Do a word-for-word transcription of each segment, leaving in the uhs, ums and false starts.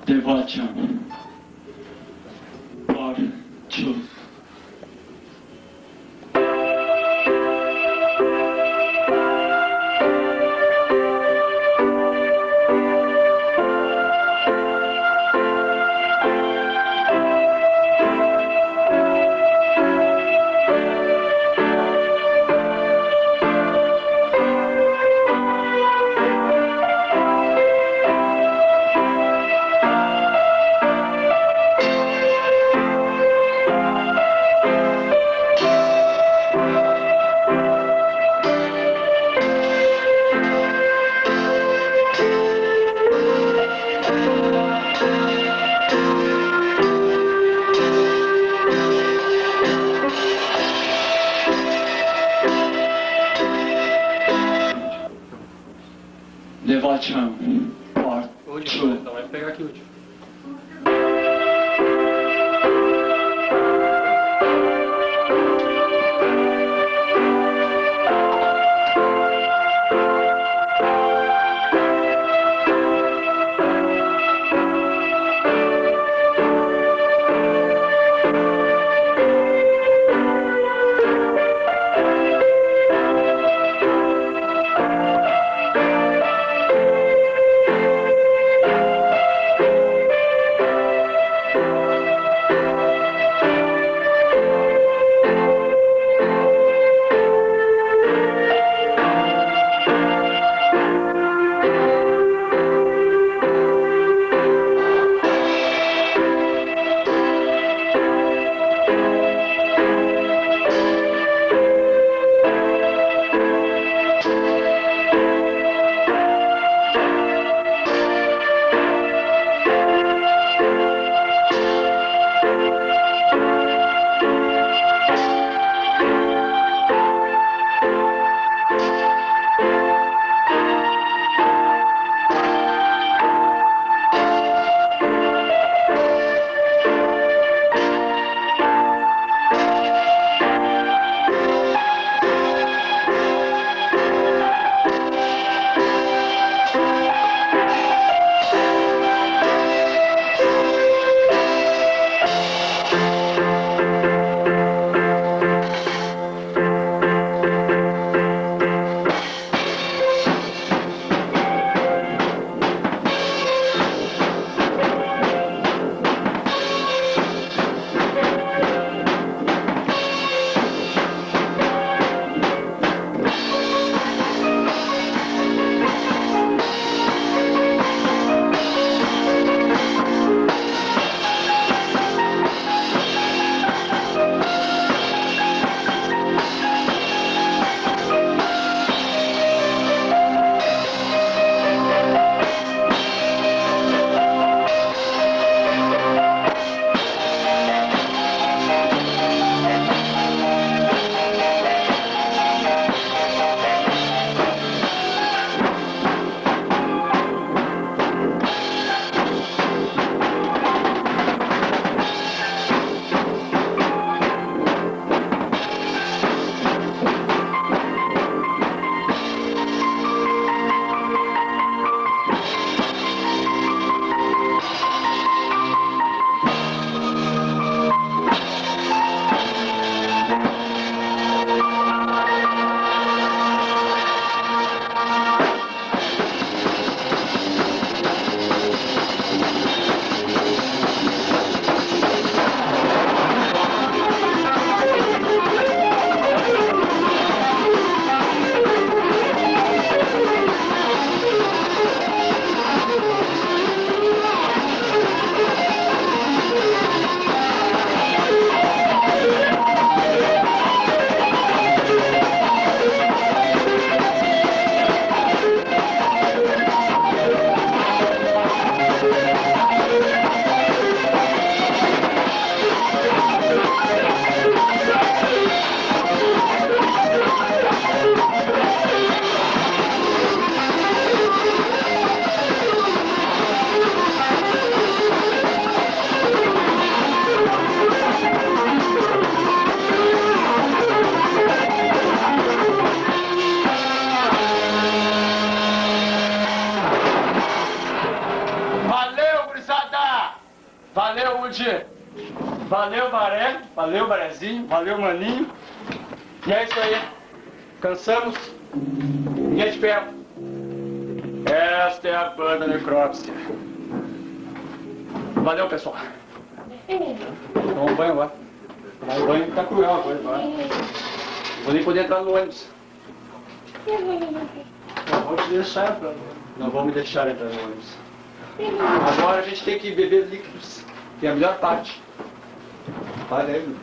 Devação. Parte. Devação. Parte. Último, então vai pegar aqui o último. saúde! Valeu, Baré, valeu, Barezinho, valeu, Maninho. E é isso aí. Cansamos. Ninguém de ferro. Esta é a banda Necropsia. Valeu, pessoal. Toma um banho agora. Tomar um banho que tá cruel a coisa agora. Não vou nem poder entrar no ônibus. Não vou te deixar entrar no ônibus. Não vou me deixar entrar no ônibus. Agora a gente tem que beber líquidos, que é a melhor parte. Olha aí.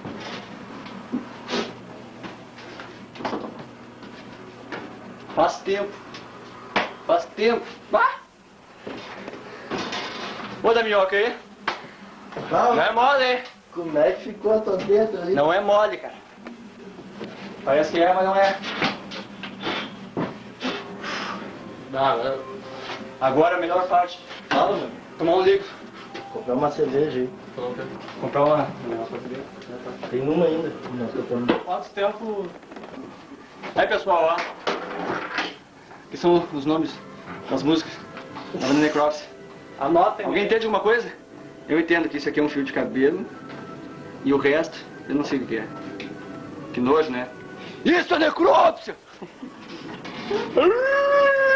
Faz tempo. Faz tempo. Ah! Ô, da minhoca aí. Não, Não é mole, hein? como é que ficou a tua dentro ali? Não é mole, cara. Parece que é, mas não é. Não, Agora a melhor parte. Fala, mano. Tomar um líquido. Comprar uma cerveja aí. coloca. Comprar uma... Tem uma ainda. Nós compramos. Quanto tempo... Aí, pessoal, ó. Aqui são os nomes das músicas da banda Necropsia. Anotem. Alguém entende alguma coisa? Eu entendo que isso aqui é um fio de cabelo. E o resto, eu não sei o que é. Que nojo, né? Isso é Necropsia!